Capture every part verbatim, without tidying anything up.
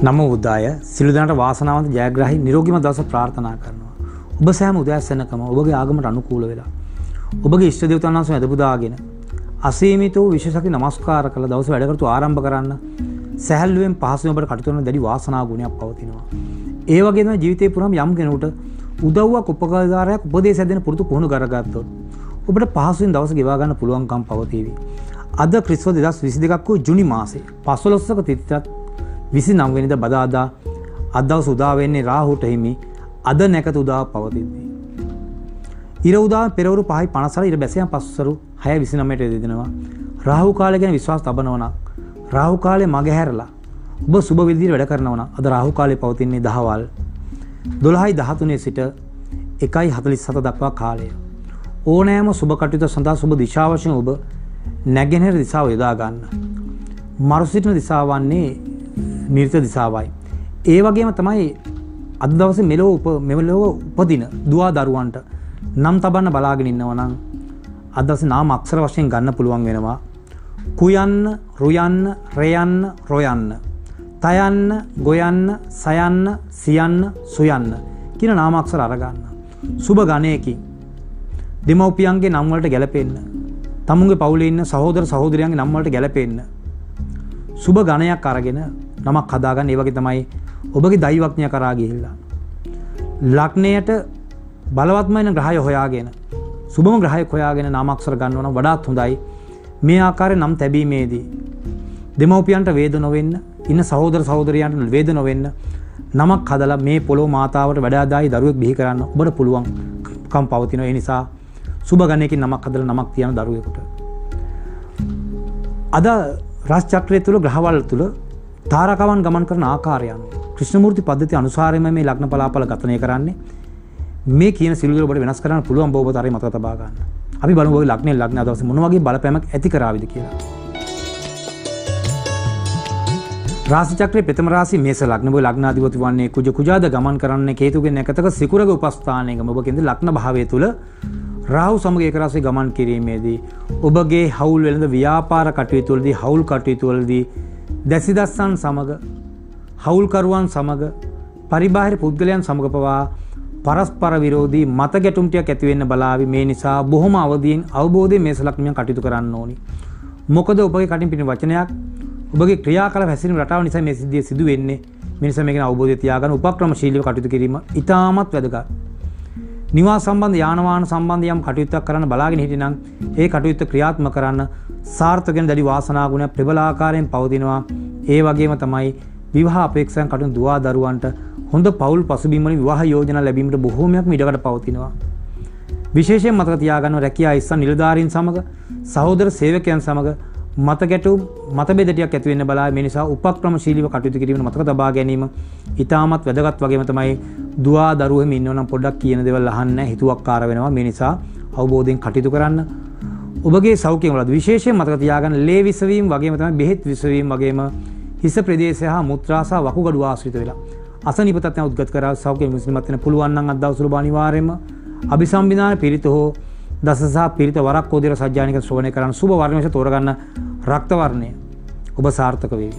නමෝ බුද්දාය සිළු දනට වාසනාවන්ත ජයග්‍රාහී නිරෝගීම දවස ප්‍රාර්ථනා කරනවා. ඔබ සෑම උදෑසනකම ඔබගේ ආගමට අනුකූල වෙලා ඔබගේ ඉෂ්ට දේවතාවුන් වහන්සේ වැඳ පුදාගෙන අසීමිත වූ විශේෂකි නමස්කාර කළ දවස වැඩ කටයුතු ආරම්භ කරන්න සැහැල්ලුවෙන් පහසුවෙන් ඔබට කටයුතු කරන දැඩි වාසනා ගුණයක් පවතිනවා. ඒ වගේම ජීවිතේ පුරාම යම් කෙනෙකුට උදව්වක් උපකාරයක් උපදේශයක් දෙන පුරුදු පුහුණු කරගත්තොත් ඔබට පහසුවෙන් දවස ගෙවා ගන්න පුළුවන්කම් පවතිවි. අද ක්‍රිස්තුව දෙදහස් විසි දෙකක් වූ ජුනි මාසේ පස්වලොස්වක තිථියත් විසිනම වෙනිදා බදාදා අද දවස උදා වෙන්නේ රාහුට හිමි අද නැකත උදා පවතිද්දී. ඉර උදා පෙරවරු පහයි පනස් ඉර බැසයන් පස්වරු හය විසිනමට යෙදෙනවා. රාහු කාලය ගැන විශ්වාස තබනවා නම් රාහු කාලේ මගහැරලා ඔබ සුබ විදිහට වැඩ කරනවා නම් අද රාහු කාලේ පවතින්නේ දහවල් දොළහයි දහතුනේ සිට එකයි හතළිස් හත දක්වා කාලය. ඕනෑම සුබ කටයුතු සඳහා සුබ දිශාව වශයෙන් ඔබ නැගෙනහිර දිශාව යොදා ගන්න. මරු සිටින දිශාව වන්නේ නිර්ත දිශාවයි. ඒ වගේම තමයි අද දවසේ මෙලොව උප මෙලොව උපදින දුවා දරුවන්ට නම් තබන්න බලාගෙන ඉන්නවා නම් අද දවසේ නාම අක්ෂර වශයෙන් ගන්න පුළුවන් වෙනවා. කුයන්න, රුයන්න, රයන්න, රොයන්න, තයන්න, ගොයන්න, සයන්න, සියන්න, සුයන්න කියන නාම අක්ෂර අරගන්න. සුබ ගණයකින් දෙමව්පියන්ගේ නම් වලට ගැලපෙන්න, තමුන්ගේ පවුලේ ඉන්න සහෝදර සහෝදරියන්ගේ නම් වලට ගැලපෙන්න සුබ ගණයක් අරගෙන නමක් හදාගන්න. ඒ වගේ තමයි ඔබගේ දෛවඥය කරා ගිහිල්ලා ලග්නයට බලවත්ම වෙන ග්‍රහය හොයාගෙන සුබම ග්‍රහයක් හොයාගෙන නාම අක්ෂර ගන්නවා නම් වඩාත් හොඳයි. මේ ආකාරයෙන් නම් තැබීමේදී දෙමව්පියන්ට වේද නොවෙන්න, ඉන්න සහෝදර සහෝදරියන්ට වේද නොවෙන්න නමක් හදලා මේ පොළොව මාතාවට වඩාදායි දරුවෙක් බිහි කරන්න ඔබට පුළුවන්කම් පවතිනවා. ඒ නිසා සුබ ගණයකින් නමක් හදලා නමක් තියන දරුවෙකුට අද රාශි චක්‍රය තුල ග්‍රහවල තුල තාරකවන් ගමන් කරන ආකාරය අනුව ක්‍රිෂ්ණමූර්ති පද්ධතිය අනුසාරයෙන්ම මේ ලග්න පලාපල ගතනය කරන්නේ. මේ කියන සිළු දේ ඔබට වෙනස් කරන්න පුළුවන් බව ඔබ තරේ මතක තබා ගන්න. අපි බලමු ඔය ලග්නේ ලග්න දවසේ මොන වගේ බලපෑමක් ඇති කරාවිද කියලා. රාශි චක්‍රයේ ප්‍රථම රාශිය මේස ලග්න. ඔබ ලග්නාධිපති වන්නේ කුජ කුජාද ගමන් කරන්නේ කේතුගේ නැකතක සිකුරක උපස්ථානයක. ඔබ කියන්නේ ලග්න භාවය තුල රාහු සමග ඒක රාශිය ගමන් කිරීමේදී ඔබගේ හවුල් වෙළඳ ව්‍යාපාර කටයුතු වලදී හවුල් කටයුතු වලදී දැසිදස්සන් සමග හවුල්කරුවන් සමග පරිබාහිර පුද්ගලයන් සමග පවා පරස්පර විරෝධී මත ගැටුම් ටිකක් ඇති වෙන්න බලාවි. මේ නිසා බොහොම අවදීන් අවබෝධයෙන් මේස ලග්නයන් කටයුතු කරන්න ඕනි. මොකද ඔබගේ කටින් පිටින් වචනයක් ඔබගේ ක්‍රියාකලාප හැසිරීම රටාව නිසා මේ සිද්ධිය සිදු වෙන්නේ. මේ නිසා මේක අවබෝධය තියාගන්න උපක්‍රමශීලීව කටයුතු කිරීම ඉතාමත් වැදගත්. නිවාස සම්බන්ධ යාන වාහන සම්බන්ධ යම් කටයුත්තක් කරන්න බලාගෙන හිටිනම් ඒ කටයුත්ත ක්‍රියාත්මක කරන්න සාර්ථක වෙන දැඩි වාසනා ගුණ ප්‍රබල ආකාරයෙන් පවතිනවා. ඒ වගේම තමයි විවාහ අපේක්ෂාන් කටයුතු දුවා දරුවන්ට හොඳ පෞල් පසුබිම් වලින් විවාහ යෝජනා ලැබීමට බොහෝමයක්ම ඉඩකඩ පවතිනවා. විශේෂයෙන් මතක තියාගන්න රැකියා ඉස්සන් නිලධාරීන් සමග සහෝදර සේවකයන් සමග මත ගැටුම් මතභේද ටිකක් ඇති වෙන්න බලා. මේ නිසා උපක්‍රමශීලීව කටයුතු කිරීම මතක තබා ගැනීම ඉතාමත් වැදගත්. වගේම තමයි දුවා දරුවෙම ඉන්නවනම් පොඩ්ඩක් කියන දේවල් අහන්න හිතුවක්කාර වෙනවා. මේ නිසා අවබෝධයෙන් කටයුතු කරන්න. ඔබගේ සෞඛ්‍ය වලද විශේෂයෙන් මතක තියාගන්න ලේ විසවීම වගේම තමයි බෙහෙත් විසවීම වගේම හිස ප්‍රදේශය හා මුත්‍රා සහ වකුගඩු ආශ්‍රිත වෙලා අසනීප තත්ත්වයන් උද්ගත කරා සෞඛ්‍ය මුස්ලිමත් වෙන පුළුවන් නම් අද දවසට ඔබ අනිවාර්යයෙන්ම අභිසම්බිදාන පිරිත හෝ දස සහ පිරිත වරක් කෝදිර සජ්ජානික ශ්‍රවණය කරන්න සුබ වර්ණය තෝරගන්න රක්ත වර්ණය ඔබ සාර්ථක වේවි.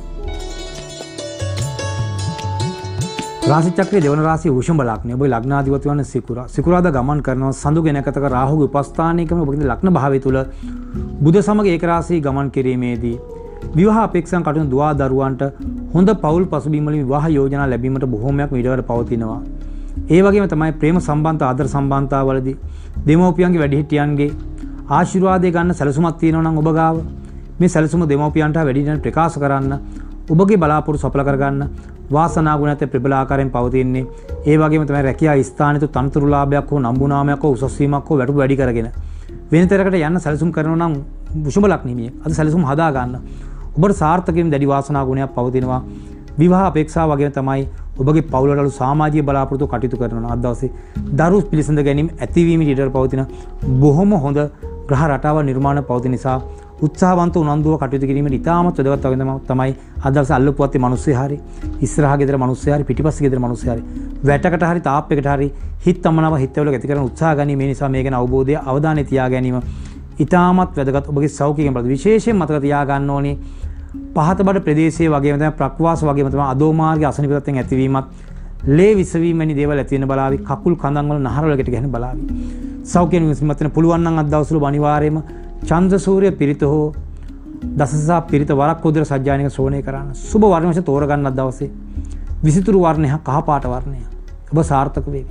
රාශි චක්‍රයේ දෙවන රාශිය වෘෂභ ලග්නය. ඔබේ ලග්නාධිපති වන සිකුරා. සිකුරාද ගමන් කරනවා සඳුගේ නැකතක රාහුගේ උපස්ථානයකම ඔබගේ ලග්න භාවය තුල බුධ සමග ඒක රාශිය ගමන් කිරීමේදී විවාහ අපේක්ෂාන් කටයුතු දුවා දරුවන්ට හොඳ පෞල් පසුබිම් වලින් විවාහ යෝජනා ලැබීමට බොහෝමයක් ඉඩකඩ පවතිනවා. ඒ වගේම තමයි ප්‍රේම සම්බන්ධ ආදර සම්බන්ධතාවලදී දෙමව්පියන්ගේ වැඩිහිටියන්ගේ ආශිර්වාදය ගන්න සැලසුමක් තියෙනවා නම් ඔබ ගාව මේ සැලසුම දෙමව්පියන්ට වැඩිහිටියන්ට ප්‍රකාශ කරන්න ඔබගේ බලාපොරොත්තු සඵල කරගන්න වාසනා ගුණයත් ප්‍රබල ආකාරයෙන් පවතින්නේ. ඒ වගේම තමයි රැකියා ස්ථානිත තනතුරු ලාභයක් හෝ නම්බුනාමයක් හෝ උසස් වීමක් හෝ වැටුප් වැඩි කරගෙන වෙනතරකට යන්න සැලසුම් කරනවා නම් වෘෂභ ලග්නෙමිය අද සැලසුම් හදා ගන්න. ඔබට සාර්ථකයෙන් දැඩි වාසනා ගුණයක් පවතිනවා. විවාහ අපේක්ෂා වගේ තමයි ඔබගේ පවුලට සමාජීය බලාපොරොත්තු කටයුතු කරනවා. අද දවසේ දරු පිළිසඳ ගැනීම ඇතිවීම ඉඩ පවතින බොහොම හොඳ ග්‍රහ රටාව නිර්මාණ පවතින නිසා උත්සාහවන්ත උනන්දුව කටයුතු කිරීමට ඉතාමත් වැදගත් වගේ තමයි අද දවසේ අල්ලපුවත්තේ මිනිස්සු හරි ඉස්සරහා ගෙදර මිනිස්සු හරි පිටිපස්සේ ගෙදර මිනිස්සු හරි වැටකට හරි තාප්පයකට හරි හිත තමනව හිතවල ඇති කරන උත්සාහ ගැනීම. මේ නිසා මේ ගැන අවබෝධය අවධානය තියා ගැනීම ඉතාමත් වැදගත්. ඔබගේ සෞඛ්‍යයෙන් බලද විශේෂයෙන් මතක තියා ගන්න ඕනේ පහත බඩ ප්‍රදේශයේ වගේම තමයි ප්‍රක්වාස වගේම තමයි අදෝමාර්ගයේ අසනීප තත්ත්වයන් ඇතිවීමත් ලේ විසවීම වැනි දේවල් ඇති වෙන බලාවි කකුල් කඳන් වල නහර වල ගැට ගැහෙන බලාවි සෞඛ්‍යයෙන් විසීමත් වෙන පුළුවන් නම් අද දවස්වල අනිවාර්යයෙන්ම චන්ද්‍ර සූර්ය පිරිත හෝ දසසා පිරිත වරක් උදේට සජ්ජායනික ශ්‍රවණය කරන්න සුබ වර්ණ වශයෙන් තෝරගන්න අද දවසේ විසිතුරු වර්ණය කහ පාට වර්ණය ඔබ සාර්ථක වේවි.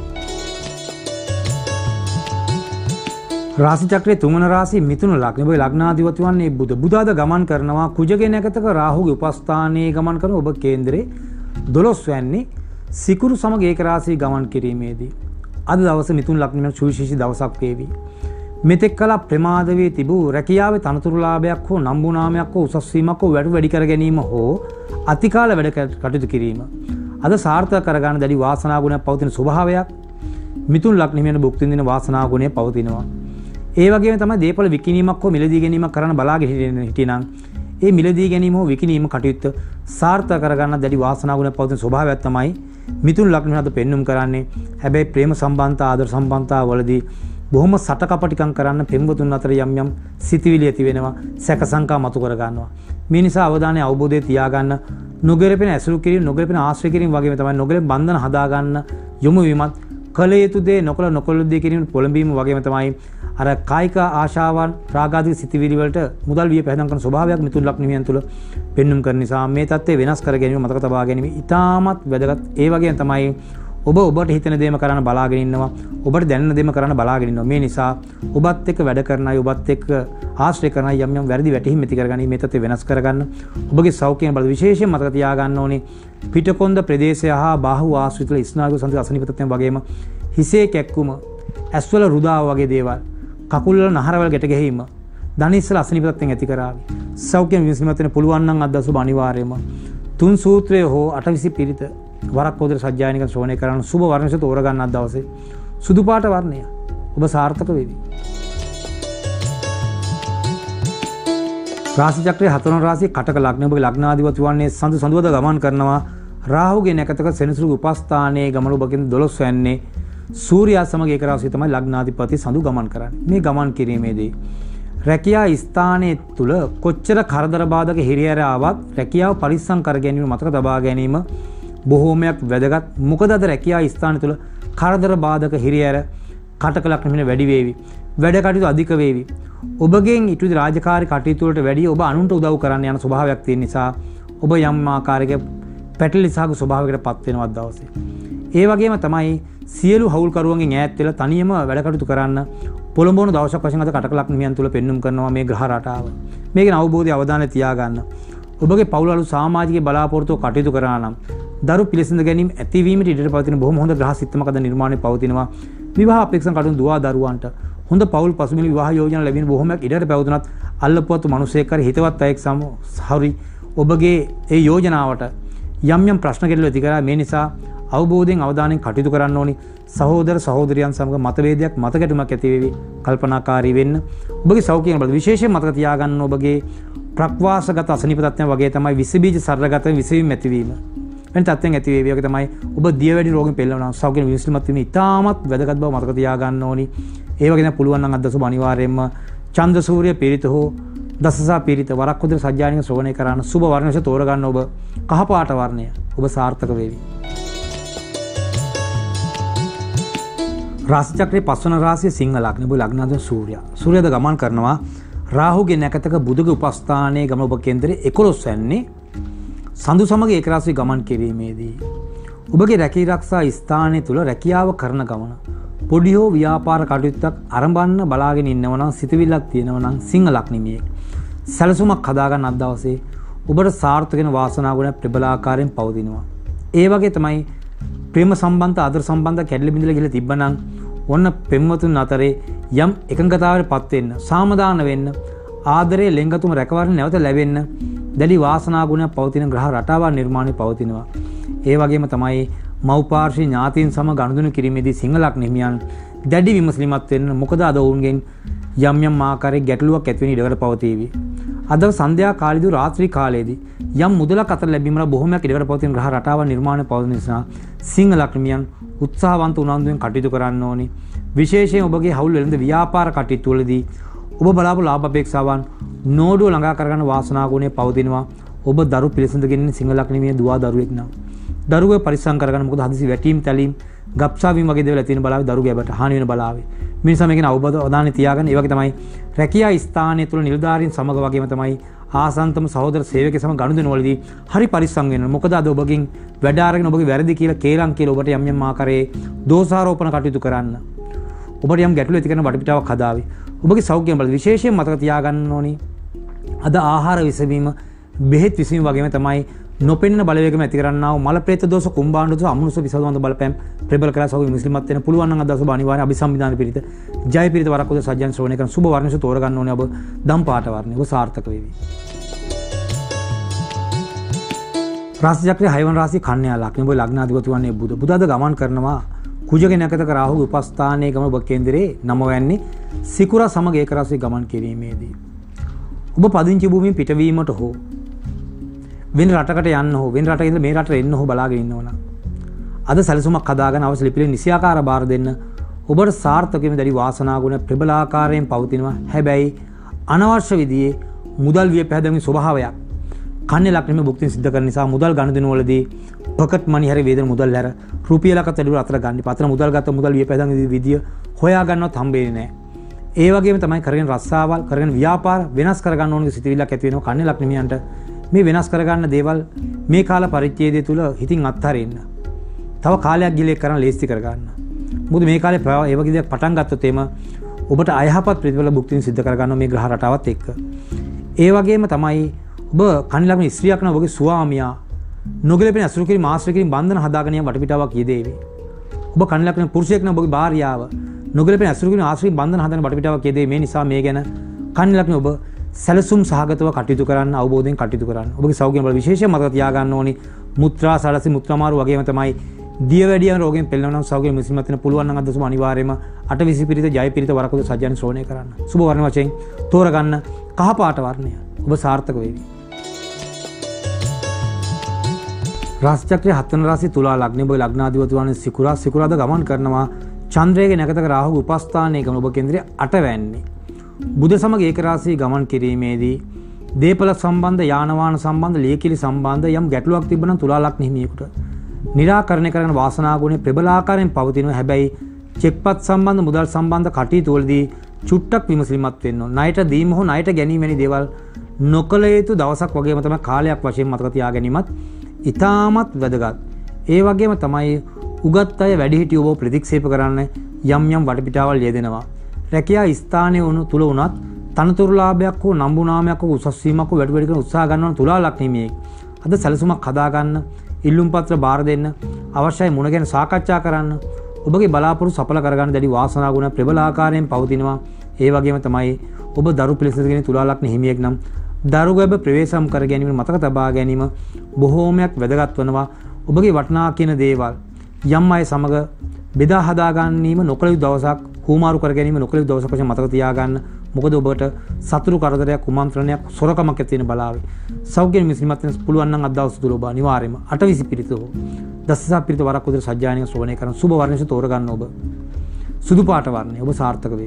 රාශි චක්‍රයේ තුන්වන රාශිය මිථුන ලග්නය. ඔබේ ලග්නාධිපති වන්නේ බුධ. බුධ අද ගමන් කරනවා කුජගේ නැකතක රාහුගේ උපස්ථානයේ ගමන් කරන ඔබ කේන්දරේ දොළොස් වෙන්නේ සිකුරු සමග ඒක රාශිය ගමන් කිරීමේදී අද දවසේ මිථුන ලග්නෙම සුවිශේෂී දවසක් වේවි. මෙතෙක් කල ප්‍රමාද වේ තිබූ රැකියාවේ තනතුරු ලාභයක් හෝ නම්බු නාමයක් හෝ උසස් වීමක් හෝ වැඩි වැඩි කර ගැනීම හෝ අතිකාල වැඩ කටයුතු කිරීම අද සාර්ථක කරගන්න දැඩි වාසනා ගුණයක් පවතින ස්වභාවයක් මිථුන ලග්නෙම වෙන භුක්ති විඳින වාසනා ගුණය පවතිනවා. ඒ වගේම තමයි දීපල විකිණීමක් හෝ මිලදී ගැනීමක් කරන්න බලාගෙන හිටිනම් ඒ මිලදී ගැනීම හෝ විකිණීම කටයුත්ත සාර්ථක කරගන්න දැඩි වාසනා ගුණයක් පවතින ස්වභාවයක් තමයි මිථුන ලග්නෙම අද පෙන්눔 කරන්නේ. හැබැයි ප්‍රේම සම්බන්ධතා ආදර සම්බන්ධතා වලදී බොහොම සටකපටිකම් කරන්න පෙම්වතුන් අතර යම් යම් සිතිවිලි ඇති වෙනවා සැක සංකා මතු කර ගන්නවා. මේ නිසා අවධානය අවබෝධය තියාගන්න නොගැලපෙන ඇසුරු කිරීම නොගැලපෙන ආශ්‍රය කිරීම වගේම තමයි නොගැලපෙන බන්ධන හදා ගන්න යොමු වීමත් කල යුතු දේ නොකළ නොකළ දේ කිරීම පොළඹීම වගේම තමයි අර කායික ආශාවන් රාගාදී සිතිවිලි වලට මුදල් විය පැහැදම් කරන ස්වභාවයක් මිථුන ලග්නමියන් තුළ පෙන්눔 කරන නිසා මේ தත්ත්වය වෙනස් කර ගැනීම මතක තබා ගැනීම ඉතාමත් වැදගත්. ඒ වගේම තමයි ඔබ ඔබට හිතෙන දේම කරන්න බලාගෙන ඉන්නවා ඔබට දැනෙන දේම කරන්න බලාගෙන ඉන්නවා. මේ නිසා ඔබත් එක්ක වැඩ කරන අය ඔබත් එක්ක ආශ්‍රය කරන අය යම් යම් වැරදි වැටහීම් ඇති කරගන්න මේ තත්ත්වය වෙනස් කරගන්න ඔබගේ සෞඛ්‍යයෙන් බල විශේෂයෙන් මතක තියාගන්න ඕනේ. පිටකොන්ද ප්‍රදේශය හා බාහුව ආශ්‍රිත ස්නායු සංසි අසනීප තත්ත්වයන් වගේම හිසේ කැක්කුම ඇස්වල රුදාව වගේ දේවල් කකුල් වල නහරවල ගැට ගැහිම දනිස්සල අසනීප තත්ත්වයන් ඇති කරાવી. සෞඛ්‍යයෙන් විසීමත් වෙන පුළුවන් නම් අද සුබ අනිවාර්යයෙන්ම තුන් සූත්‍රය හෝ අටවිසි පිරිත වරක් උදේට සජ්ජායනික ශ්‍රවණය කරන සුබ වර්ණයට තෝරගන්න අද දවසේ සුදු පාට වර්ණය ඔබ සාර්ථක වේවි. රාශි චක්‍රයේ හතරවන රාශිය කටක ලග්නය. ඔබගේ ලග්නාධිපති වන්නේ සඳු සඳුවද ගමන් කරනවා රාහුගේ නැකතක සෙනසුරු උපස්ථානයේ ගමන ඔබගෙන් දොළොස් වෙන්නේ සූර්යයා සමග ඒක රාශිය තමයි ලග්නාධිපති සඳු ගමන් කරන්නේ. මේ ගමන් කිරීමේදී රැකියා ස්ථානයේ තුල කොච්චර කරදර බාධක හිරිහැර ආවත් රැකියාව පරිස්සම් කර ගැනීම මතක තබා ගැනීම බොහෝමයක් වැදගත්. මොකද අද රැකියා ස්ථාන තුළ කරදර බාධක හිරිහැර කටක ලග්නෙ වැඩි වේවි. වැඩ කටයුතු අධික වේවි. ඔබගෙන් ඊට රාජකාරී කටයුතු වලට වැඩි ඔබ අනුන්ට උදව් කරන්න යන ස්වභාවයක් තියෙන නිසා ඔබ යම් ආකාරයක පැටලි සහග ස්වභාවයකට පත් වෙනවා දවසේ. ඒ වගේම තමයි සියලු හවුල්කරුවන්ගෙන් ඈත් වෙලා තනියම වැඩ කටයුතු කරන්න පොළඹවන දවසක් වශයෙන් අද කටක ලග්නෙමියන් තුළ පෙන්눔 කරනවා මේ ග්‍රහ රටාව. මේකේ අවබෝධය අවධානය තියාගන්න. ඔබගේ පවුල අලු සමාජික බලාපොරොත්තු කටයුතු කරනා නම් දරු පිළිසඳ ගැනීම ඇතිවීමට ඉඩ පවතින බොහොම හොඳ ග්‍රහ සිත්තමක් අද නිර්මාණය පවතිනවා. විවාහ අපේක්ෂා කටයුතු දුවා දරුවන්ට හොඳ පවුල් පසුබිම් විවාහ යෝජනා ලැබෙන බොහොමයක් ඉඩට පැවතුනත් අල්ලපුවතු මිනිසෙක් හරි හිතවත් අයෙක් සම හරි ඔබගේ ඒ යෝජනාවට යම් යම් ප්‍රශ්න කෙරෙලි ඇති කරා. මේ නිසා අවබෝධයෙන් අවධානයෙන් කටයුතු කරන්න ඕනි. සහෝදර සහෝදරියන් සමග මතභේදයක් මතකැටුමක් ඇති වෙවි. කල්පනාකාරී වෙන්න. ඔබගේ සෞඛ්‍යයෙන් බල විශේෂයෙන් මතක තියාගන්න ඔබගේ ප්‍රක්වාසගත අසනීප තත්ත්වයන් වගේ තමයි විස බීජ සරලගත විසවීම ඇතිවීම. වෙන තත්ත්වයන් ඇති වේවි. වගේ තමයි ඔබ දියවැඩි රෝගෙන් පෙළෙනවා. සෞඛ්‍යයෙන් විසීමත් වීම ඉතාමත් වැදගත් බව මතක තියාගන්න ඕනි. ඒ වගේ නම් පුළුවන් නම් අද සුබ අනිවාර්යයෙන්ම චන්ද්‍ර සූර්ය පිරිත හෝ දසසා පිරිත වරක් උදේ සජ්ජායනික ශ්‍රවණය කරන සුබ වර්ණයට තෝරගන්න ඔබ කහ පාට වර්ණය ඔබ සාර්ථක වේවි. රාශි චක්‍රයේ පස්වන රාශිය සිංහ ලග්න. ඔබ ලග්නාධිපති සූර්යයා. සූර්යයාද ගමන් කරනවා රාහුගේ නැකතක බුධගේ උපස්ථානයේ ගමන ඔබ කේන්දරේ එකොළොස් වෙන්නේ සඳු සමග ඒක රාශිය ගමන් කිරීමේදී ඔබගේ රැකී ආරක්ෂා ස්ථානය තුල රැකියාව කරන ගමන පොඩි හෝ ව්‍යාපාර කටයුත්තක් ආරම්භන්න බලාගෙන ඉන්නව නම් සිතවිල්ලක් තියෙනව නම් සිංහ ලග්නෙමියෙක් සැලසුමක් හදාගන්න අද දවසේ ඔබට සාර්ථක වෙන වාසනා ගුණ ප්‍රබල ආකාරයෙන් පවතිනවා. ඒ වගේ තමයි ප්‍රේම සම්බන්ධ ආදර සම්බන්ධ කැඩලි බිඳලා ගිහලා තිබ්බනම් ඔන්න පෙම්වතුන් අතරේ යම් එකඟතාවයකටපත් වෙන්න, සාමදාන වෙන්න, ආදරයේ ලෙන්ගතුම රැකවරණ නැවත ලැබෙන්න දැඩි වාසනා ගුණයක් පවතින ග්‍රහ රටාවක් නිර්මාණය පවතිනවා. ඒ වගේම තමයි මව්පාර්ශ්ව ඥාතීන් සමග ගනුදෙනු කිරීමේදී සිංහ ලග්නෙමියන් දැඩි විමසිලිමත් වෙන්න. මොකද අද ඔවුන්ගෙන් යම් යම් ආකාරයේ ගැටලුවක් ඇති වෙන ඉඩකට පවතීවි. අද සන්ධ්‍යා කාලේදී රාත්‍රී කාලයේදී යම් මුදලක් අතර ලැබීමට බොහොමයක් ඉඩකට පවතින ග්‍රහ රටාවක් නිර්මාණය පවතින නිසා සිංහ ලග්නෙමියන් උත්සාහවන්ත උනන්දුවෙන් කටයුතු කරන්න ඕනි. විශේෂයෙන් ඔබගේ හවුල් වෙළඳ ව්‍යාපාර කටයුතු වලදී ඔබ බලාපොරොත්තු ලාභ අපේක්ෂාවන් නෝඩුව ළඟා කරගන්න වාසනා ගුණය පවතිනවා. ඔබ දරු පිළිසඳගෙන සිංහ ලග්නෙමේ දුවා දරුවෙක් නම් දරුවෝ පරිස්සම් කරගන්න. මොකද හදිසි වැටීම් තැලීම් ගප්සාවීම් වගේ දේවල් ඇති වෙන බලාවේ දරුගේ ඇබට හානි වෙන බලාවේ. මේ නිසා මේකෙන අවබෝධය තියාගන්න. ඒ වගේ තමයි රැකියා ස්ථානයේ තුල නිලධාරීන් සමග වගේම තමයි ආසන්තම සහෝදර සේවකයන් සමග ගනුදෙනුවලදී හරි පරිස්සම් වෙන්න. මොකද අද ඔබගෙන් වැඩ අරගෙන ඔබගේ වැරදි කියලා කේලම් කියලා ඔබට යම් යම් ආකාරයේ දෝෂාරෝපණ කටයුතු කරන්න. ඔබට යම් ගැටලු ඇති කරන වටපිටාවක් හදාවේ. ඔබගේ සෞඛ්‍යය බල විශේෂයෙන් මතක තියාගන්න ඕනි. අද ආහාර විසවීම බෙහෙත් විසවීම වගේම තමයි නොපෙනෙන බලවේගම ඇති කරන්නා වූ මල ප්‍රේත දෝෂ කුම්භාණ්ඩ දෝෂ අමනුෂ්‍ය විසවඳ බලපෑම් ප්‍රබල කළා සෞඛ්‍ය මුස්ලිමත් වෙන පුළුවන් නම් අද ඔබ අනිවාර්ය අභිසම්විධාන පිළිත ජය පිළිත වරක් උද සජ්ජන් ශ්‍රවණය කරන සුබ වර්ණශ තෝරගන්න ඕනේ. ඔබ දම් පාට වර්ණය ඔබ සාර්ථක වේවි. රාශි චක්‍රයේ හයවන රාශිය කන්‍යා ලග්නේ. ඔබ ලග්නාධිපති වන්නේ බුධ. බුධ අද ගමන් කරනවා කුජගේ නැකතක රාහුගේ උපස්ථානයේ ගමන ඔබ කේන්දරේ නම වන්නේ සිකුරා සමග ඒක රාශිය ගමන් කිරීමේදී ඔබ පදිංචි භූමියෙන් පිටවීමට හෝ වෙන රටකට යන්න හෝ වෙන රටක ඉඳලා මේ රටට එන්න හෝ බලාගෙන ඉන්නවනම් අද සැලසුමක් හදාගෙන අවශ්‍ය ලිපිලේ නිසියාකාර බාර දෙන්න. ඔබට සාර්ථක වීම දැඩි වාසනා ගුණ ප්‍රබල ආකාරයෙන් පවතිනවා. හැබැයි අනවශ්‍ය විදිහේ මුදල් විය පැහැදීමේ ස්වභාවයක් කන්නේ ලක්ෂණම භුක්තිය සිද්ධ කරන නිසා මුදල් ගනුදෙනු වලදී පොකට් මනි හැර වේදන මුදල් හැර රුපියලකට වැඩි අතර ගන්න. පතර මුදල් ගත්ත මුදල් විය පැහැදීමේ විදිය හොයා ගන්නවත් හම්බෙන්නේ නැහැ. ඒ වගේම තමයි කරගෙන රස්සාවල් කරගෙන ව්‍යාපාර වෙනස් කරගන්න ඕන සිතිවිල්ලක් ඇති වෙනවා කන්නේ ලක්ෂණියන්ට. මේ වෙනස් කරගන්න දේවල් මේ කාල පරිච්ඡේදය තුල හිතින් අත්හරින්න. තව කාලයක් ගිලේ කරන් ලේස්ති කරගන්න. මොකද මේ කාලේ ඒ වගේ දේක් පටන් ගත්තොත් එම ඔබට අයහපත් ප්‍රතිඵල භුක්තිය සිද්ධ කරගන්න මේ ග්‍රහ රටාවත් එක්ක. ඒ වගේම තමයි ඔබ කන්නේ ලග්න ස්ත්‍රියක් නම් ඔබගේ ස්වාමියා නොගැලපෙන අසුරු කිරීම ආශ්‍රය කිරීම බන්ධන හදාගෙන යන වටපිටාවක් යෙදේවි. ඔබ කන්නේ ලග්න පුරුෂයෙක් නම් ඔබගේ භාර්යාව නොගැලපෙන අසුරු කිරීම ආශ්‍රය බන්ධන හදාගෙන වටපිටාවක් යෙදේ. මේ නිසා මේ ගැන කන්නේ ලග්න ඔබ සැලසුම් සහගතව කටයුතු කරන්න අවබෝධයෙන් කටයුතු කරන්න. ඔබගේ සෞඛ්‍ය බල විශේෂයෙන් මතක තියාගන්න ඕනි. මුත්‍රා සලසි මුත්‍රාමාරු වගේම තමයි දියවැඩියන් රෝගයෙන් පෙළෙනවා නම් සෞඛ්‍ය මුස්ලිමත් වෙන පුළුවන් නම් අද සුම අනිවාර්යයෙන්ම අටවිසි පිරිත ජය පිරිත වරකුද සජ්ජන ශ්‍රවණය කරන්න. සුබ වර්ණ වශයෙන් තෝරගන්න කහ පාට වර්ණය. ඔබ සාර්ථක වේවි. රාශි චක්‍රයේ හත්වන රාශිය තුලා ලග්නේ. ඔබ ලග්නාධිපති වන්නේ සිකුරා. සිකුරාද ගමන් කරනවා චන්ද්‍රයේ නැකතක රාහු උපස්ථානයේ ගමන ඔබ කේන්ද්‍රයේ අට වැන්නේ. බුධ සමග ඒක රාශිය ගමන් කිරීමේදී දේපල සම්බන්ධ යාන වාහන සම්බන්ධ ලියකිලි සම්බන්ධ යම් ගැටලුවක් තිබුණා නම් තුලා ලග්න හිමියෙකුට निराकरण කරන වාසනා ගුණේ ප්‍රබල ආකාරයෙන් පවතිනවා. හැබැයි චෙක්පත් සම්බන්ධ මුදල් සම්බන්ධ කටයුතු වලදී චුට්ටක් විමසිලිමත් වෙන්න ඕන. ණයට දීම හෝ ණයට ගැනීම වැනි දේවල් නොකළ යුතු දවසක් වගේම තමයි කාලයක් වශයෙන් මතක තියා ගැනීමත් ඉතාමත් වැදගත්. ඒ වගේම තමයි උගත් අය වැඩිහිටියෝ ඔබ ප්‍රතික්ෂේප කරන්න යම් යම් වටපිටාවල් යෙදෙනවා. රැකියා ස්ථානයේ වුණු තුල උනත් තනතුරු ලාභයක් හෝ නම්බු නාමයක් හෝ උසස් වීමක් හෝ වැඩි වැඩි කරන උත්සාහ ගන්නවා තුලා ලක්ෂණියේ. අද සැලසුමක් හදා ගන්න, ඉල්ලුම් පත්‍ර බාර දෙන්න, අවශ්‍යයි මුණ ගැන සාකච්ඡා කරන්න. ඔබගේ බලාපොරොත්තු සඵල කරගන්න දැඩි වාසනා ගුණ ප්‍රබල ආකාරයෙන් පවතිනවා. ඒ වගේම තමයි ඔබ දරු පිළිසඳගෙන තුලා ලක්ෂණ හිමියෙක් නම් දරු ගැබ ප්‍රවේශම් කර ගැනීම මතක තබා ගැනීම බොහෝමයක් වැදගත් වෙනවා. ඔබගේ වටිනා කියන දේවල් යම් අය සමග බෙදා හදා ගැනීම නොකළ යුතු දවසක්, හුමාරු කර ගැනීම නොකළ යුතු දවසක් වශයෙන් මතක තියාගන්න. මොකද ඔබට සතුරු කරදරයක්, කුමන්ත්‍රණයක්, සොරකමක් ඇති වෙන බලාවේ. සෞඛ්‍ය මිස්ලිමත් වෙන පුළුවන් නම් අද දවස් තුල ඔබ අනිවාර්යයෙන්ම අටවිසි පිරිත හෝ දසසා පිරිත වරක් උදේ සජ්ජායනය ශ්‍රවණය කරන සුබ වර්ණශ තෝරගන්න. ඔබ සුදු පාට වර්ණය ඔබ සාර්ථක වේ.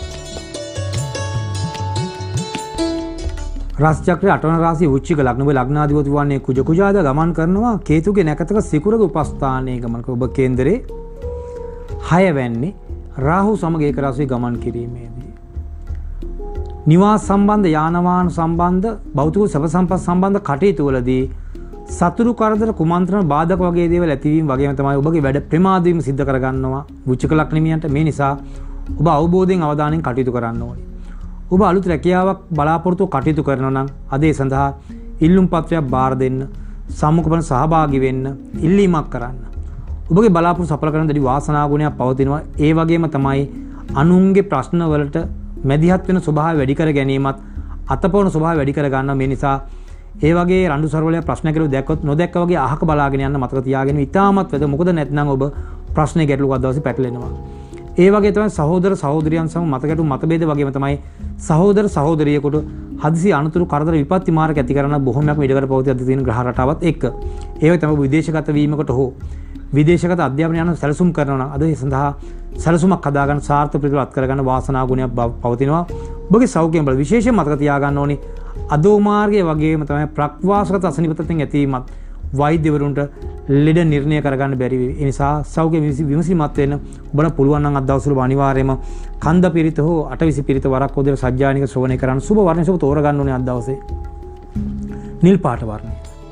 රාශි චක්‍රයේ අටවන රාශිය වෘශ්චික ලග්න. ඔබ ලග්නාධිපති වන්නේ කුජ. කුජාද ගමන් කරනවා කේතුගේ නැකතක සිකුරගේ උපස්ථානයේ ගමන. ඔබ කේන්දරේ හය වැන්නේ රාහු සමග ඒක රාශිය ගමන් කිරීමේදී නිවාස සම්බන්ධ, යාන වාහන සම්බන්ධ, භෞතික සැප සම්පත් සම්බන්ධ කටයුතු වලදී සතුරු කරදර, කුමන්ත්‍රණ, බාධක වගේ දේවල් ඇතිවීම වගේම තමයි ඔබගේ වැඩ ප්‍රමාද වීම සිද්ධ කරගන්නවා වෘශ්චික ලග්නමියන්ට. මේ නිසා ඔබ අවබෝධයෙන් අවධානයෙන් කටයුතු කරන්න ඕනේ. ඔබ අලුත් රැකියාවක් බලාපොරොත්තු කටයුතු කරනවා නම් අද ඒ සඳහා ඉල්ලුම් පත්‍රයක් බාර දෙන්න, සම්මුඛපන සහභාගී වෙන්න, ඉල්ලීමක් කරන්න. ඔබගේ බලාපොරොත්තු සඵල කරන දෙවි වාසනා ගුණයක් පවතිනවා. ඒ වගේම තමයි අනුන්ගේ ප්‍රශ්න වලට මැදිහත් වෙන ස්වභාවය වැඩි කර ගැනීමත්, අතපොන ස්වභාවය වැඩි කර ගන්නවා. මේ නිසා ඒ වගේ රණ්ඩු සරවලය ප්‍රශ්න කෙරුව දැක්කොත් නොදැක්ක වගේ අහක බලාගෙන යන්න මතක තියාගෙන ඉතාමත් වැද. මොකද නැත්නම් ඔබ ප්‍රශ්නේ ගැටලුවක් දවසේ පැටලෙනවා. ඒ වගේ තමයි සහෝදර සහෝදරියන් සම මතකටු මතභේද වගේම තමයි සහෝදර සහෝදරියෙකුට හදිසි අනුතුරු කරදර විපත්ති මාර්ග ඇති කරන බොහොමයක් ඉඩකඩ පවති අද තියෙන ග්‍රහ රටාවත් එක්ක. ඒ වගේ තමයි විදේශගත වීමකට හෝ විදේශගත අධ්‍යාපනය යන සැලසුම් කරනවා නම් අද ඒ සඳහා සැලසුමක් හදාගන්න සාර්ථක ප්‍රතිඵල අත් කරගන්න වාසනා ගුණයක් පවතිනවා. ඔබගේ සෞඛ්‍යය බල විශේෂයෙන් මතක තියාගන්න ඕනි. අදෝ මාර්ගයේ වගේම තමයි ප්‍රක්වාසගත අසනීපතෙන් ඇතිවීමත් වෛද්‍යවරුන්ට ලෙඩ නිර්ණය කරගන්න බැරි වෙයි. ඒ නිසා සෞඛ්‍ය විමසිලිමත් වෙන්න ඔබට පුළුවන් නම් අද දවස්වල අනිවාර්යයෙන්ම කන්ද පිරිත හෝ අටවිසි පිරිත වරක් හොදලා සජ්ජානික ශ්‍රවණය කරන්න. සුබ වර්ණය සුබ තෝරගන්න ඕනේ අද දවසේ. නිල් පාට වර්ණය.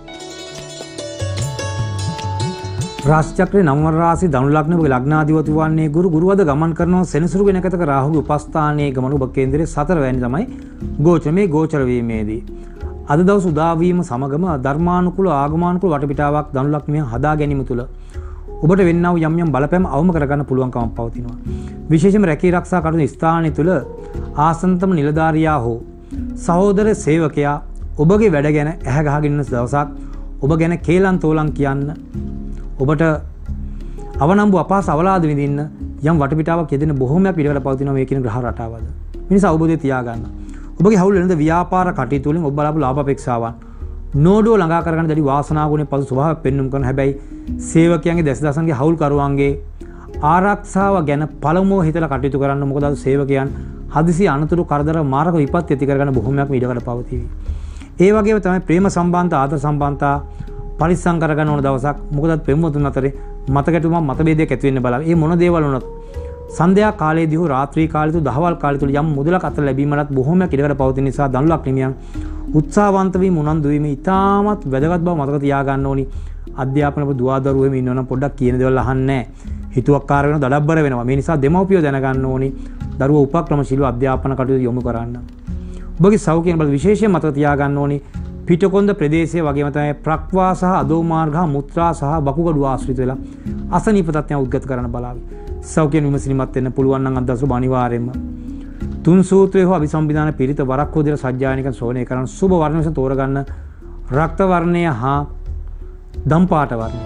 රාශි චක්‍රේ නවම රාශි ධනු ලග්න ඔබගේ ලග්නාධිපති වන්නේ ගුරු. ගුරුවද ගමන් කරනවා සෙනසුරු වෙනකතක රාහුගේ උපස්ථානයේ ගමන ඔබ කේන්දරයේ සතර වැනි තමයි ගෝචර. මේ ගෝචර වීමේදී අද දවස් උදාවීම සමගම ධර්මානුකූල ආගමානුකූල වටපිටාවක් ධනු ලග්නයෙන් හදා ගැනීම තුළ ඔබට වෙන්නා වූ යම් යම් බලපෑම් අවම කරගන්න පුළුවන්කමක් පවතිනවා. විශේෂයෙන්ම රැකී ආරක්ෂා කටයුතු ස්ථානය තුළ ආසන්නතම නිලධාරියා හෝ සහෝදර සේවකයා ඔබගේ වැඩ ගැන ඇහැ ගහගෙන ඉන්න දවසක් ඔබ ගැන කේලම් තෝලම් කියන්න ඔබට අවනම්බු අපහාස අවලාද විඳින්න යම් වටපිටාවක් යෙදෙන බොහෝමයක් පිළිවෙල පවතිනවා මේ කියන ග්‍රහ රටාවද. මිනිස් අවබෝධය තියාගන්න. ඔබගේ හවුල් වෙනද ව්‍යාපාර කටයුතු වලින් ඔබ බලාපු ලාභ අපේක්ෂාවන් නෝඩුව ළඟා කරගන්න දැඩි වාසනාව ගුණේ පසු ස්වභාවයක් පෙන්වුම් කරන හැබැයි සේවකයන්ගේ දැසදසන්ගේ හවුල් කරුවන්ගේ ආරක්ෂාව ගැන පළමුව හිතලා කටයුතු කරන්න. මොකද අද සේවකයන් හදිසි අනතුරු කරදර මාරක විපත් ඇති කරගන්න බොහෝමයක් ඉඩකඩ පවතිවි. ඒ වගේම තමයි ප්‍රේම සම්බන්ධ ආදර සම්බන්ධතා පරිස්සම් කරගන්න ඕන දවසක්. මොකද ප්‍රේමවතුන් අතරේ මතකැටුමක් මතභේදයක් ඇති වෙන්න බලන්න. මේ මොන දේවල් වුණත් සන්ධ්‍යා කාලයේදී හෝ රාත්‍රී කාලයේදී දහවල් කාලය තුල යම් මුදලක් අතර ලැබීමලත් බොහෝමයක් ඉඩකඩ පවතින නිසා ධනු ලග්නියන් උත්සාහවන්ත වීම උනන්දු වීම ඉතාමත් වැදගත් බව මතක තියාගන්න ඕනි. අධ්‍යාපන දුවා දරුවෝ එහෙම ඉන්නවනම් පොඩ්ඩක් කියන දේවල් අහන්නේ නැහැ. හිතුවක්කාර වෙනවා, දඩබ්බර වෙනවා. මේ නිසා දෙමව්පියෝ දැනගන්න ඕනි දරුවෝ උපක්‍රමශීලීව අධ්‍යාපන කටයුතු යොමු කරන්න. ඔබගේ සෞඛ්‍යය බල විශේෂයෙන් මතක තියාගන්න ඕනි. පිටකොන්ද ප්‍රදේශයේ වගේම තමයි ප්‍රක්වා සහ අදෝ මාර්ග මුත්‍රා සහ බකුගඩු ආශ්‍රිත වෙලා අසනීප තත්ත්වයන් උද්ගත කරන්න බලාවි. සෞඛ්‍ය විමසිලිමත් වෙන්න පුළුවන් නම් අද දවසේ අනිවාර්යයෙන්ම තුන් සූත්‍රයේ හෝ අபிසම්බිදාන පිරිත වරක් හොදලා සජ්ජායනික ශ්‍රවණය කරන සුබ වර්ණ විශේෂ තෝරගන්න. රක්ත වර්ණය හා දම් පාට වර්ණය.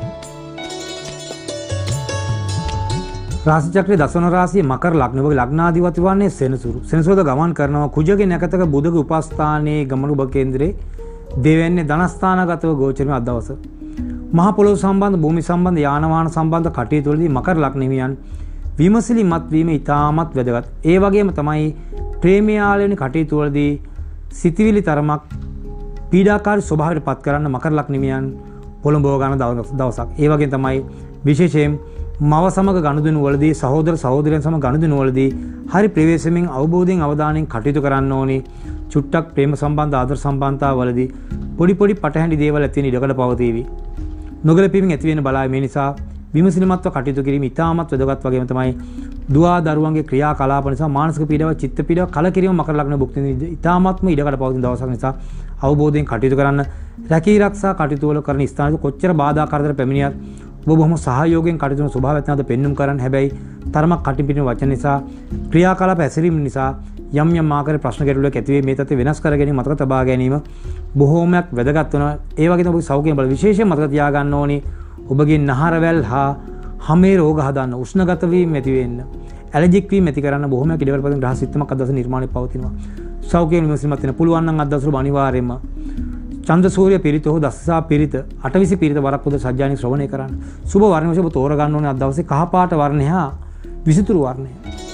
රාශි චක්‍රයේ දසවන රාශිය මකර ලග්න ඔබගේ ලග්නාධිපති වන්නේ සෙනසුරු. සෙනසුරුද ගමන් කරනවා කුජගේ නැකතක බුධගේ උපස්ථානයේ ගමන ඔබ කේන්දරේ දෙවැන්නේ ධනස්ථානගතව ගෝචරම අද දවස. මහ පොළොව සම්බන්ධ භූමි සම්බන්ධ යාන වාහන සම්බන්ධ කටයුතු වලදී මකර ලග්නෙවියන් විමසිලිමත් වීම ඉතාමත් වැදගත්. ඒ වගේම තමයි ප්‍රේමයාලෙනි කටයුතු වලදී සිතවිලි තරමක් පීඩාකාරී ස්වභාවයට පත් කරන්න මකර ලග්නෙවියන් පොළඹව ගන්න දවසක්. ඒ වගේම තමයි විශේෂයෙන් මව සමග ගනුදෙනු වලදී සහෝදර සහෝදරයන් සමග ගනුදෙනු වලදී හරි ප්‍රවේශමෙන් අවබෝධයෙන් අවධානයෙන් කටයුතු කරන්න ඕනේ. චුට්ටක් ප්‍රේම සම්බන්ධ ආදර සම්බන්ධතා වලදී පොඩි පොඩි පටහැඬි දේවල් ඇති වෙන ඉඩකඩ පවතිවි. නොගැලපීමෙන් ඇති වෙන බලාවේ මේ නිසා විමසිලිමත්ව කටයුතු කිරීම ඉතාමත් වැදගත්. වගේම තමයි දුවා දරුවන්ගේ ක්‍රියාකලාප නිසා මානසික පීඩාව චිත්ත පීඩාව කලකිරීම මකර ලග්න භුක්ති විඳින ඉතාමත්ම ඉඩකඩ පවතින දවසක් නිසා අවබෝධයෙන් කටයුතු කරන්න. රැකී ආරක්ෂා කටයුතු වල කරන ස්ථානවල කොච්චර බාධා කරදර පැමිණියත් ඔබ බොහොම සහයෝගයෙන් කටයුතු කරන ස්වභාවයක් නැවත පෙන්눔 කරන්න. හැබැයි තරමක් කටින් පිටින් වචන නිසා ක්‍රියාකලාප ඇසිරීම නිසා යම් යම් ආකාරයේ ප්‍රශ්න ගැටලුවක් ඇති වේ. මේ තත්ත්වය වෙනස් කර ගැනීම මතක තබා ගැනීම බොහෝමයක් වැදගත් වෙනවා. ඒ වගේම ඔබගේ සෞඛ්‍ය බල විශේෂයෙන් මතක තියා ගන්න ඕනේ. ඔබගේ නහරවැල් හා හමේ රෝග හදන්න, උෂ්ණගත වීම ඇති වෙන්න, ඇලර්ජික් වීම ඇති කරන්න බොහෝමයක් ඉඩවල පදින ග්‍රහ සිස්ටමක් අද දවසේ නිර්මාණය පවතිනවා. සෞඛ්‍ය විමසිලිමත් වෙන්න පුළුවන් නම් අද දවසේ අනිවාර්යයෙන්ම චන්ද සූර්ය පිරිත හෝ දසසා පිරිත අටවිසි පිරිත වරක් හොද සජ්ජානික ශ්‍රවණය කරන්න. සුබ වර්ණ වශයෙන් ඔබ තෝරගන්න ඕනේ අද දවසේ කහ පාට වර්ණය හා විසිතුරු වර්ණය.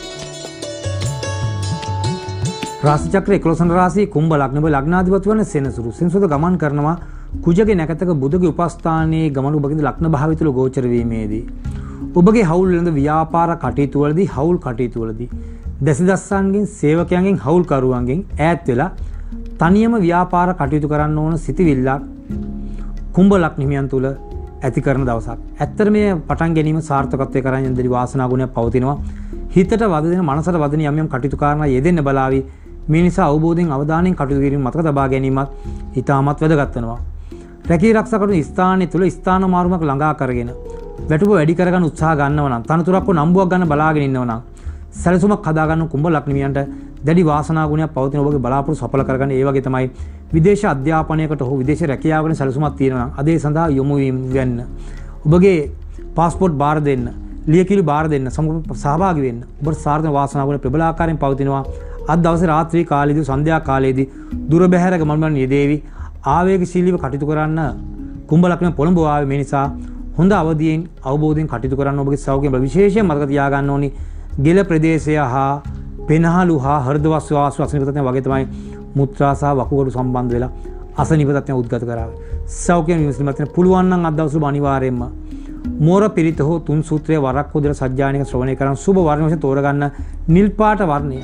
රාශි චක්‍රයේ එකොළොස්වන රාශිය කුම්භ ලග්න ඔබ ලග්නාධිපති වන සෙනසුරු. සෙනසුරු ගමන් කරනවා කුජගේ නැකතක බුධගේ උපස්ථානයේ ගමන ඔබගේ ලග්න භාවය තුල ගෝචර වීමේදී ඔබගේ හවුල් වෙනද ව්‍යාපාර කටයුතු වලදී හවුල් කටයුතු වලදී දැසදස්සන්ගෙන් සේවකයන්ගෙන් හවුල් කරුවන්ගෙන් ඈත් වෙලා තනියම ව්‍යාපාර කටයුතු කරන්න ඕන සිටිවිල්ලක් කුම්භ ලග්නිමියන් තුල ඇති කරන දවසක්. ඇත්තට මේ පටන් ගැනීම සාර්ථකත්වයේ කරන් යන දරි වාසනා ගුණයක් පවතිනවා. හිතට වද දෙන මනසට වදන යම් යම් කටයුතු කාරණා යෙදෙන්න බලාවි. මේ නිසා අවබෝධයෙන් අවධානයෙන් කටයුතු කිරීම මතක තබා ගැනීමත් ඉතාමත් වැදගත් වෙනවා. රැකී ආරක්ෂා කරන ස්ථානය තුල ස්ථාන මාරුමක් ළඟා කරගෙන වැටුප වැඩි කරගන්න උත්සාහ ගන්නව නම් තනතුරක් හෝ නම්බුවක් ගන්න බලාගෙන ඉන්නව නම් සැලසුමක් හදාගන්න කුම්භ ලග්නියන්ට දැඩි වාසනා ගුණයක් පවතින ඔබගේ බලාපොරොත්තු සඵල කරගන්න. ඒ වගේ තමයි විදේශ අධ්‍යාපනයකට හෝ විදේශ රැකියාවකට සැලසුමක් තියෙනවා නම් අද ඒ සඳහා යොමු වෙන්න. ඔබගේ પાස්පෝර්ට් බාර දෙන්න, ලියකිලි බාර දෙන්න, සහභාගී වෙන්න. ඔබට සාර්ථක වාසනා ගුණ ප්‍රබල ආකාරයෙන් පවතිනවා. අද දවසේ රාත්‍රී කාලයේදී සන්ධ්‍යා කාලයේදී දුර බැහැර ගමන් යෙදේවි. ආවේගශීලීව කටයුතු කරන්න කුම්භ ලග්න පොළඹ ආවේ. මේ නිසා හොඳ අවදියෙන් අවබෝධයෙන් කටයුතු කරන්න ඔබගේ සෞඛ්‍ය බල විශේෂයෙන් මතක තියාගන්න ඕනි. ගෙල ප්‍රදේශය හා පෙනහළු හා හෘද වාස්තු අසනීප තත්ත්වයන් වගේ තමයි මුත්‍රා සහ වකුගඩු සම්බන්ධ වෙලා අසනීප තත්ත්වයන් උද්ගත කරාවේ. සෞඛ්‍ය විමසීමත් පුළුවන් නම් අද දවසේ අනිවාර්යයෙන්ම මෝර පිරිත හෝ තුන් සූත්‍රයේ වරක් හොදලා සජ්ජායනික ශ්‍රවණය කරන සුබ වර්ණ වශයෙන් තෝරගන්න නිල් පාට වර්ණය.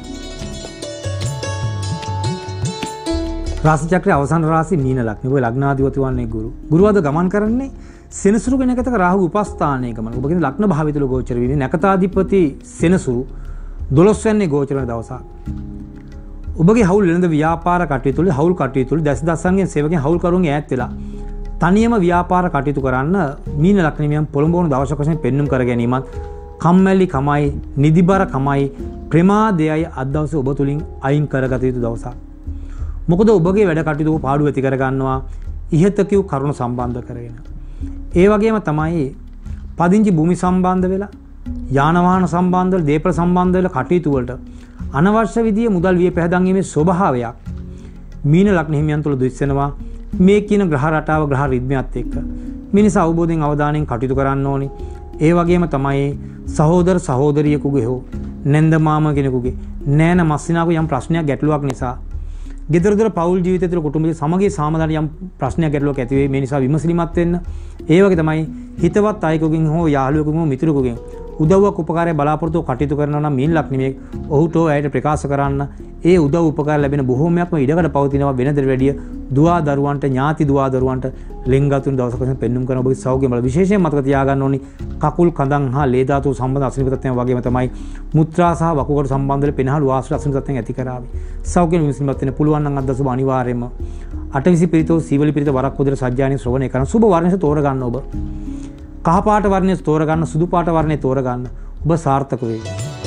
රාශි චක්‍රයේ අවසාන රාශි මීන ලග්නය. ඔබේ ලග්නාධිපති වන්නේ ගුරු. ගුරු අද ගමන් කරන්නේ සෙනසුරු කෙනෙක්ට රාහු උපස්ථානයේ ගමන. ඔබ කියන්නේ ලග්න භාවය තුල ගෝචර වෙන්නේ නැකතාධිපති සෙනසුරු දොළොස් වෙනි ගෝචර වෙන දවසක්. ඔබගේ හවුල් වෙනද ව්‍යාපාර කටයුතු වල හවුල් කටයුතු වල දස දසංගෙන් සේවකයන් හවුල් කරුවන්ගේ ඈත් වෙලා තනියම ව්‍යාපාර කටයුතු කරන්න මීන ලග්නමියන් පොළඹවන දවසක් වශයෙන් පෙන්눔 කර ගැනීමත් කම්මැලි කමයි නිදිබර කමයි ප්‍රමාදයයි අද දවසේ ඔබ තුලින් අයින් කරගත යුතු දවසක්. මොකද ඔබගේ වැඩ කටයුතු පාඩු ඇති කර ගන්නවා ඉහත කිව් කරුණු සම්බන්ධ කරගෙන. ඒ වගේම තමයි පදිංචි භූමි සම්බන්ධ වෙලා යාන වාහන සම්බන්ධ වෙලා දේපල සම්බන්ධ වෙලා කටයුතු වලට අනවශ්‍ය විදිහේ මුදල් විය පැහැදන්ීමේ ස්වභාවයක් මීන ලග්න හිමියන් තුළ දිස්සෙනවා. මේ කියන ග්‍රහ රටාව ග්‍රහ රිද්මයත් එක්ක මිනිස් අවබෝධයෙන් අවධානයෙන් කටයුතු කරන්න ඕනි. ඒ වගේම තමයි සහෝදර සහෝදරියෙකුගේ හෝ නැන්ද මාම කෙනෙකුගේ නෑන මස්සිනාකු යම් ප්‍රශ්නයක් ගැටලුවක් නිසා ගෙදර දොර පෞල් ජීවිතය තුළ කුටුම්බයේ සමගිය සාමදාන යම් ප්‍රශ්නයක් ගැටලුවක් ඇති වෙයි. මේ නිසා විමසිලිමත් වෙන්න. ඒ වගේ තමයි හිතවත් අයෙකුගෙන් හෝ යාළුවෙකුගෙන් හෝ මිතුරෙකුගෙන් උදව්වක් උපකාරය බලාපොරොත්තු කටයුතු කරනවා නම් මීන ලග්නෙමේ ඔහුට ඇයට ප්‍රකාශ කරන්න ඒ උදව් උපකාර ලැබෙන බොහෝමයක්ම ඉඩකඩ පවතිනවා වෙනදට වැඩිය දුවා දරුවන්ට ඥාති දුවා දරුවන්ට ලෙන්ගතුන් දවසක වශයෙන් පෙන්눔 කරන ඔබගේ සෞඛ්‍ය බල විශේෂයෙන් මතක තියාගන්න ඕනි කකුල් කඳන් හා ලේ ධාතු සම්බන්ධ අසනීප තත්ත්වයන් වගේම තමයි මුත්‍රා සහ වකුගඩු සම්බන්ධ වෙ පෙනහළු වාස්තු අසනීප තත්ත්වයන් ඇති කරાવી. සෞඛ්‍ය විමසීමත් වෙන පුළුවන් නම් අද සුබ අනිවාර්යයෙන්ම අටවිසි පිරිතෝ සීවලි පිරිත වරක් හොදලා සජ්ජායනික ශ්‍රවණය කරන සුබ වර්ණය තෝරගන්න ඔබ. කහ පාට වර්ණය තෝරගන්න සුදු පාට වර්ණය තෝරගන්න ඔබ සාර්ථක වෙයි.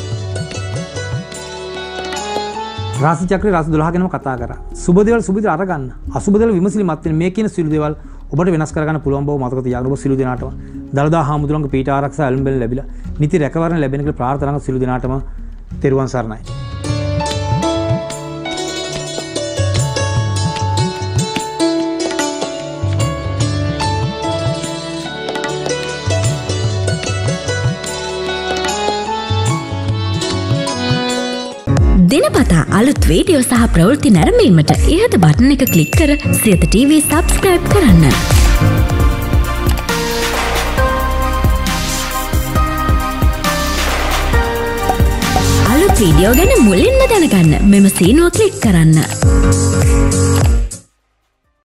රාශි චක්‍රයේ රාශි දොළහ ගැනම කතා කරා. සුබ දේවල් සුබ දේවල් අරගන්න. අසුබ දේවල් විමසිලිමත් වෙන මේ කියන සිළු දේවල් ඔබට වෙනස් කරගන්න පුළුවන් බව මතක තියාගන්න. ඔබ සිළු දෙනාටම දලදා හාමුදුරන්ගේ පීඨ ආරක්ෂා ඇලුම්බෙන් ලැබිලා නිති රැකවරණ ලැබෙන කියලා ප්‍රාර්ථනා කරන සිළු දෙනාටම තෙරුවන් සරණයි. දිනපතා අලුත් වීඩියෝ සහ ප්‍රවෘත්ති නැරඹීමට ඉහත බටන් එක ක්ලික් කර සියත ටීවී සබ්ස්ක්‍රයිබ් කරන්න. අලුත් වීඩියෝ ගැන මුලින්ම දැනගන්න මෙම සීනුව ක්ලික් කරන්න.